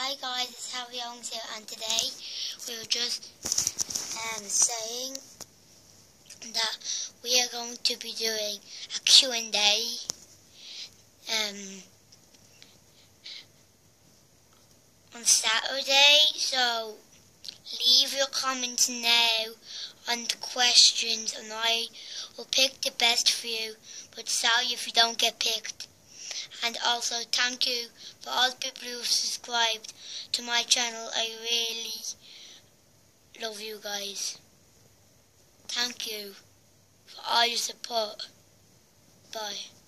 Hi guys, it's Harry Youngs here, and today we were just saying that we are going to be doing a Q&A on Saturday, so leave your comments now on the questions and I will pick the best for you, but sorry if you don't get picked. And also thank you for all the people who have subscribed to my channel. I really love you guys. Thank you for all your support. Bye.